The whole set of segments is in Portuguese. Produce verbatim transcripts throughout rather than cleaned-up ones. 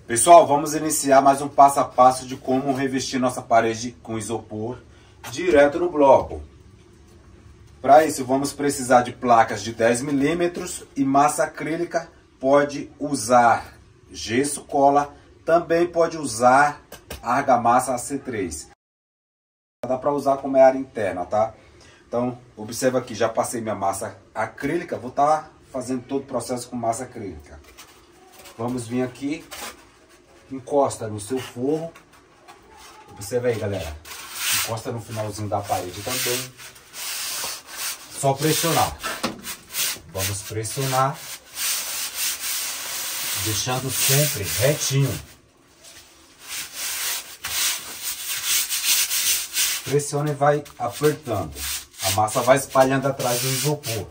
Pessoal, vamos iniciar mais um passo a passo de como revestir nossa parede com isopor direto no bloco. Para isso, vamos precisar de placas de dez milímetros e massa acrílica. Pode usar gesso cola, também pode usar argamassa A C três. Dá para usar como é área interna, tá? Então, observa aqui, já passei minha massa acrílica, vou estar fazendo todo o processo com massa acrílica. Vamos vir aqui. Encosta no seu forro. Observa aí, galera. Encosta no finalzinho da parede também. Só pressionar. Vamos pressionar. Deixando sempre retinho. Pressiona e vai apertando. A massa vai espalhando atrás do isopor.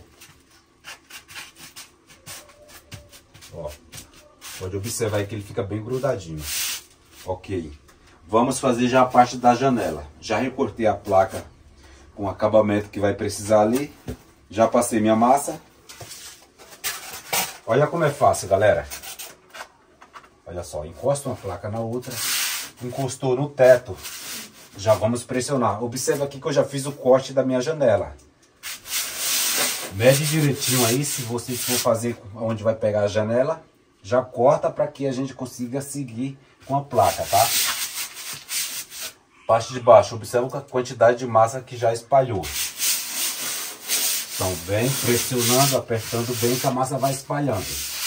Ó. Pode observar aí que ele fica bem grudadinho. Ok. Vamos fazer já a parte da janela. Já recortei a placa com o acabamento que vai precisar ali. Já passei minha massa. Olha como é fácil, galera. Olha só, encosta uma placa na outra. Encostou no teto. Já vamos pressionar. Observa aqui que eu já fiz o corte da minha janela. Mede direitinho aí, se vocês for fazer onde vai pegar a janela. Já corta para que a gente consiga seguir com a placa, tá? Parte de baixo, observa a quantidade de massa que já espalhou. Então vem pressionando, apertando bem que a massa vai espalhando.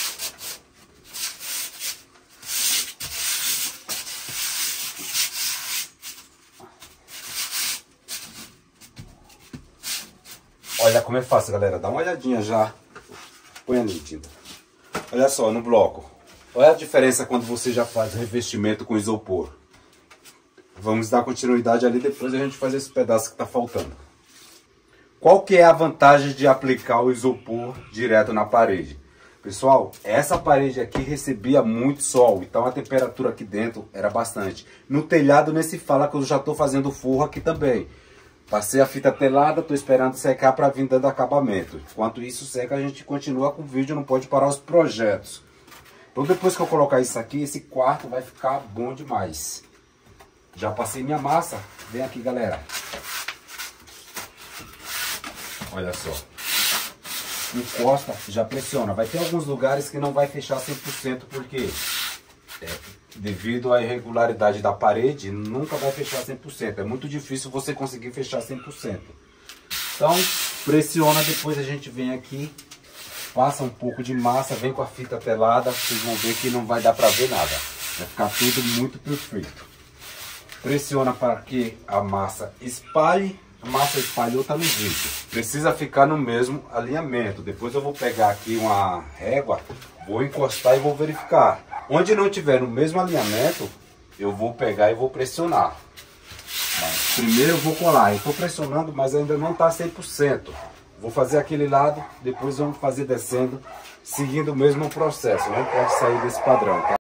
Olha como é fácil, galera. Dá uma olhadinha já. Põe ali, tinta. Olha só, no bloco. Olha a diferença quando você já faz o revestimento com isopor. Vamos dar continuidade ali, depois a gente faz esse pedaço que está faltando. Qual que é a vantagem de aplicar o isopor direto na parede? Pessoal, essa parede aqui recebia muito sol, então a temperatura aqui dentro era bastante. No telhado nem se fala que eu já estou fazendo forro aqui também. Passei a fita telada, estou esperando secar para vir dando acabamento. Enquanto isso seca, a gente continua com o vídeo, não pode parar os projetos. Então depois que eu colocar isso aqui, esse quarto vai ficar bom demais. Já passei minha massa. Vem aqui, galera. Olha só. Encosta, já pressiona. Vai ter alguns lugares que não vai fechar cem por cento, porque é, devido à irregularidade da parede, nunca vai fechar cem por cento. É muito difícil você conseguir fechar cem por cento. Então, pressiona, depois a gente vem aqui, passa um pouco de massa, vem com a fita telada, vocês vão ver que não vai dar para ver nada. Vai ficar tudo muito perfeito. Pressiona para que a massa espalhe. A massa espalhou, tá no vídeo. Precisa ficar no mesmo alinhamento. Depois eu vou pegar aqui uma régua, vou encostar e vou verificar. Onde não tiver no mesmo alinhamento, eu vou pegar e vou pressionar. Mas primeiro eu vou colar. Eu estou pressionando, mas ainda não está cem por cento. Vou fazer aquele lado, depois vamos fazer descendo, seguindo o mesmo processo. Não pode sair desse padrão, tá?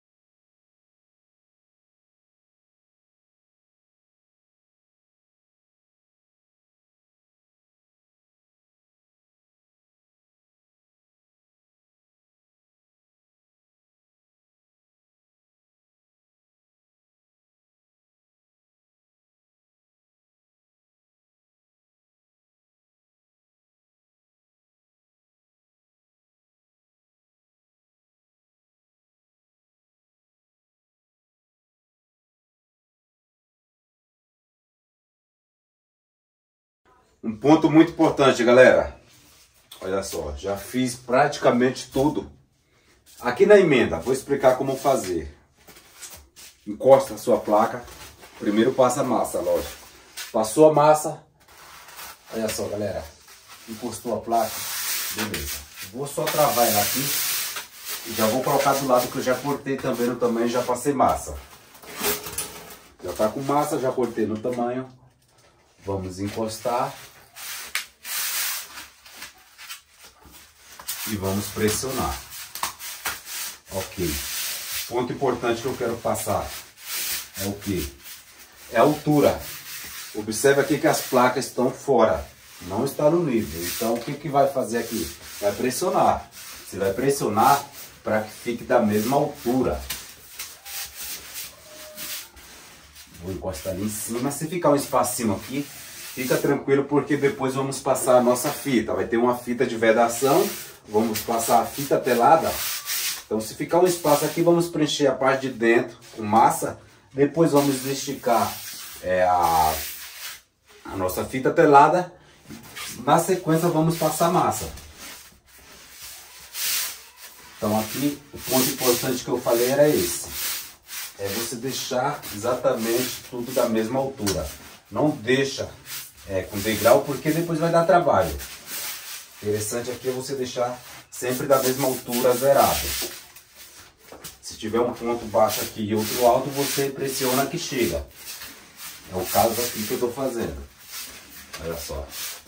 Um ponto muito importante, galera. Olha só, já fiz praticamente tudo. Aqui na emenda, vou explicar como fazer. Encosta a sua placa. Primeiro passa a massa, lógico. Passou a massa. Olha só, galera. Encostou a placa. Beleza. Vou só travar ela aqui. E já vou colocar do lado que eu já cortei também no tamanho e já passei massa. Já tá com massa, já cortei no tamanho. Vamos encostar. E vamos pressionar. Ok. Ponto importante que eu quero passar é o que? É a altura. Observe aqui que as placas estão fora. Não está no nível. Então o que, que vai fazer aqui? Vai pressionar. Você vai pressionar para que fique da mesma altura. Vou encostar ali em cima. Se ficar um espacinho aqui, fica tranquilo, porque depois vamos passar a nossa fita. Vai ter uma fita de vedação, vamos passar a fita telada. Então se ficar um espaço aqui, vamos preencher a parte de dentro com massa. Depois vamos esticar é, a, a nossa fita telada. Na sequência vamos passar massa. Então aqui o ponto importante que eu falei era esse. É você deixar exatamente tudo da mesma altura. Não deixa é, com degrau, porque depois vai dar trabalho. Interessante aqui é você deixar sempre da mesma altura, zerado. Se tiver um ponto baixo aqui e outro alto, você pressiona que chega. É o caso aqui que eu estou fazendo. Olha só.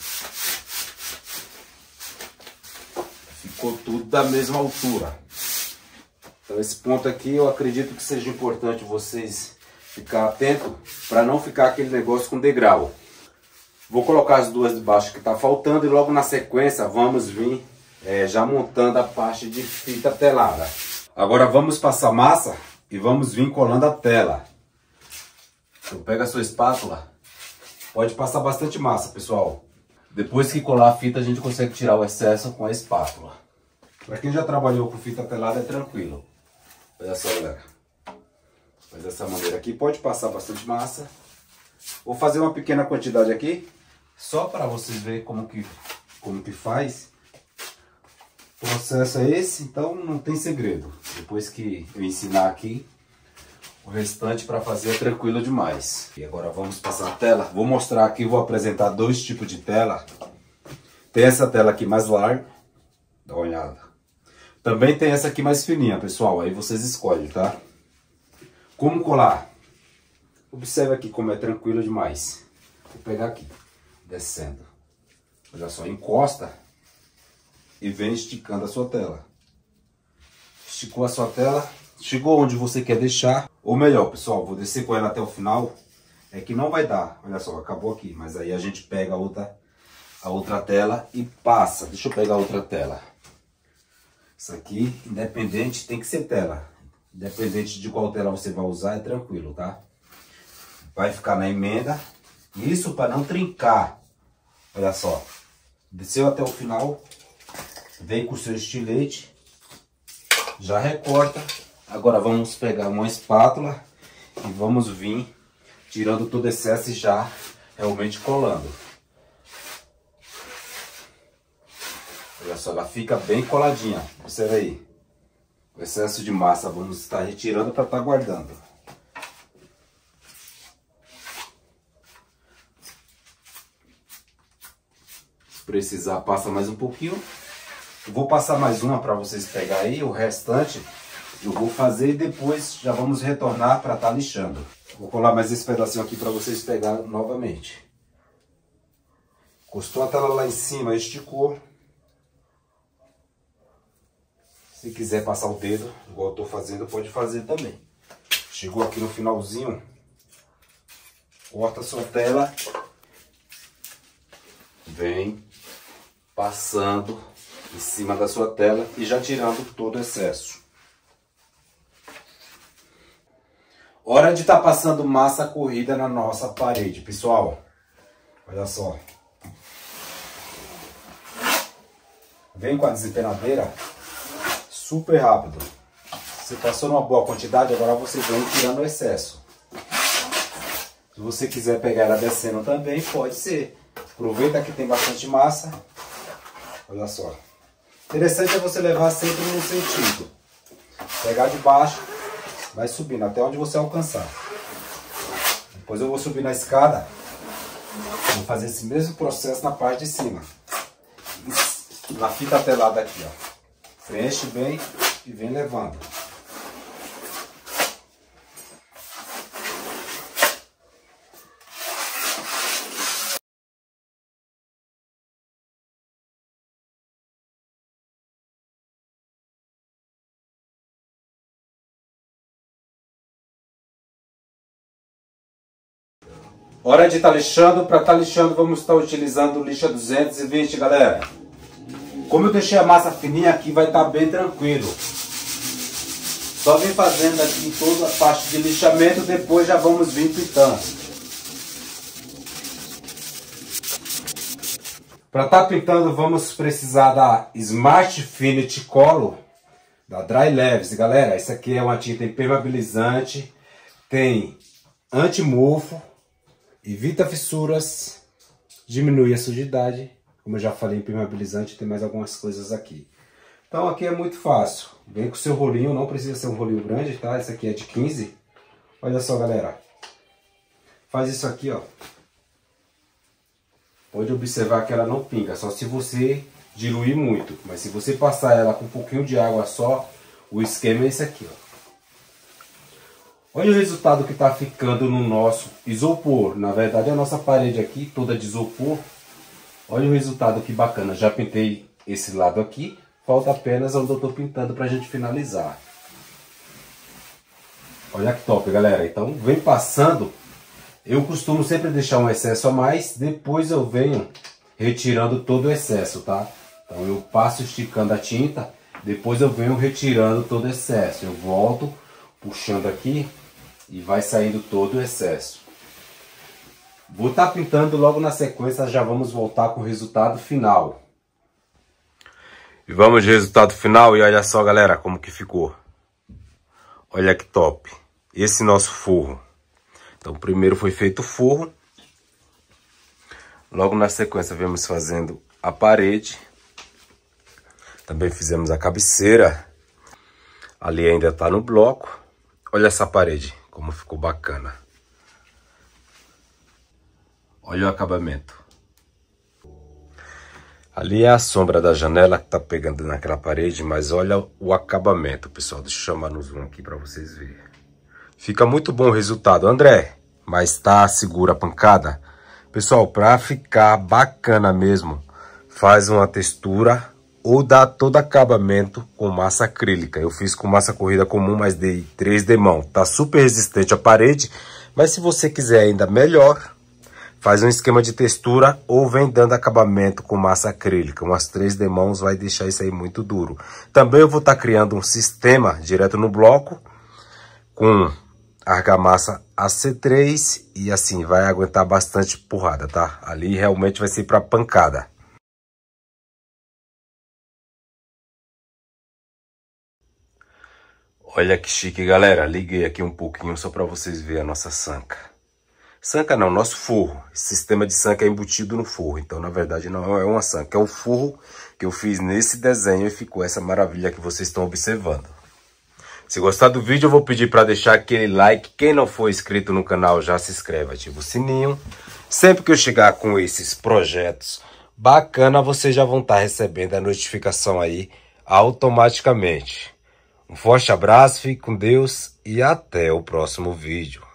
Ficou tudo da mesma altura. Então esse ponto aqui eu acredito que seja importante vocês ficar atento para não ficar aquele negócio com degrau. Vou colocar as duas de baixo que está faltando e logo na sequência vamos vir é, já montando a parte de fita telada. Agora vamos passar massa e vamos vir colando a tela. Então pega a sua espátula, pode passar bastante massa, pessoal. Depois que colar a fita a gente consegue tirar o excesso com a espátula. Para quem já trabalhou com fita telada é tranquilo. Olha só, galera. Faz dessa maneira aqui, pode passar bastante massa. Vou fazer uma pequena quantidade aqui, só para vocês verem como que, como que faz. O processo é esse, então não tem segredo. Depois que eu ensinar aqui, o restante para fazer é tranquilo demais. E agora vamos passar a tela. Vou mostrar aqui, vou apresentar dois tipos de tela. Tem essa tela aqui mais larga, dá uma olhada. Também tem essa aqui mais fininha, pessoal, aí vocês escolhem, tá? Como colar? Observe aqui como é tranquilo demais. Vou pegar aqui, descendo. Olha só, encosta e vem esticando a sua tela. Esticou a sua tela, chegou onde você quer deixar. Ou melhor, pessoal, vou descer com ela até o final. É que não vai dar, olha só, acabou aqui. Mas aí a gente pega a outra, a outra tela e passa. Deixa eu pegar a outra tela. Isso aqui, independente, tem que ser tela. Independente de qual tela você vai usar, é tranquilo, tá? Vai ficar na emenda. Isso para não trincar. Olha só. Desceu até o final. Vem com o seu estilete. Já recorta. Agora vamos pegar uma espátula e vamos vir tirando todo o excesso e já realmente colando. Olha só, ela fica bem coladinha. Observe aí. O excesso de massa vamos estar retirando para estar guardando. Se precisar, passa mais um pouquinho. Eu vou passar mais uma para vocês pegar aí. O restante eu vou fazer e depois já vamos retornar para estar lixando. Vou colar mais esse pedacinho aqui para vocês pegarem novamente. Encostou a tela lá em cima, esticou. Se quiser passar o dedo, igual eu estou fazendo, pode fazer também. Chegou aqui no finalzinho, corta a sua tela, vem passando em cima da sua tela e já tirando todo o excesso. Hora de estar passando massa corrida na nossa parede, pessoal. Olha só. Vem com a desempenadeira. Super rápido. Você passou numa boa quantidade, agora você vem tirando o excesso. Se você quiser pegar ela descendo também, pode ser. Aproveita que tem bastante massa. Olha só. Interessante é você levar sempre no sentido. Pegar de baixo, vai subindo até onde você alcançar. Depois eu vou subir na escada. Vou fazer esse mesmo processo na parte de cima. Na fita telada aqui, ó. Preenche bem e vem levando. Hora de estar lixando. Para estar lixando, vamos estar utilizando o lixa duzentos e vinte, galera. Como eu deixei a massa fininha aqui, vai estar bem tranquilo. Só vem fazendo aqui toda a parte de lixamento, depois já vamos vir pintando. Para estar pintando, vamos precisar da Smart Finity Color, da Dry Leves. Galera, essa aqui é uma tinta impermeabilizante, tem anti-mofo, evita fissuras, diminui a sujidade. Como eu já falei, impermeabilizante, tem mais algumas coisas aqui. Então aqui é muito fácil. Vem com o seu rolinho, não precisa ser um rolinho grande, tá? Esse aqui é de quinze. Olha só, galera. Faz isso aqui, ó. Pode observar que ela não pinga, só se você diluir muito. Mas se você passar ela com um pouquinho de água só, o esquema é esse aqui, ó. Olha o resultado que está ficando no nosso isopor. Na verdade, a nossa parede aqui, toda de isopor. Olha o resultado que bacana. Já pintei esse lado aqui. Falta apenas onde eu estou pintando para a gente finalizar. Olha que top, galera. Então, vem passando. Eu costumo sempre deixar um excesso a mais. Depois eu venho retirando todo o excesso, tá? Então, eu passo esticando a tinta. Depois eu venho retirando todo o excesso. Eu volto puxando aqui e vai saindo todo o excesso. Vou estar pintando logo na sequência. Já vamos voltar com o resultado final. E vamos de resultado final e olha só, galera, como que ficou. Olha que top. Esse nosso forro. Então, primeiro foi feito o forro. Logo na sequência, viemos fazendo a parede. Também fizemos a cabeceira. Ali ainda está no bloco. Olha essa parede, como ficou bacana. Olha o acabamento. Ali é a sombra da janela que tá pegando naquela parede, mas olha o acabamento, pessoal. Deixa eu chamar no zoom aqui para vocês verem. Fica muito bom o resultado, André, mas tá segura a pancada? Pessoal, para ficar bacana mesmo, faz uma textura ou dá todo acabamento com massa acrílica. Eu fiz com massa corrida comum, mas dei três demão. Tá super resistente à parede, mas se você quiser ainda melhor, faz um esquema de textura ou vem dando acabamento com massa acrílica. Umas três demãos vai deixar isso aí muito duro. Também eu vou estar criando um sistema direto no bloco com argamassa A C três e assim vai aguentar bastante porrada, tá? Ali realmente vai ser para pancada. Olha que chique, galera. Liguei aqui um pouquinho só para vocês verem a nossa sanca. Sanca não, nosso forro. Esse sistema de sanca é embutido no forro. Então, na verdade, não é uma sanca. É o forro que eu fiz nesse desenho e ficou essa maravilha que vocês estão observando. Se gostar do vídeo, eu vou pedir para deixar aquele like. Quem não for inscrito no canal, já se inscreve, ativa o sininho. Sempre que eu chegar com esses projetos bacana, vocês já vão estar recebendo a notificação aí automaticamente. Um forte abraço, fique com Deus e até o próximo vídeo.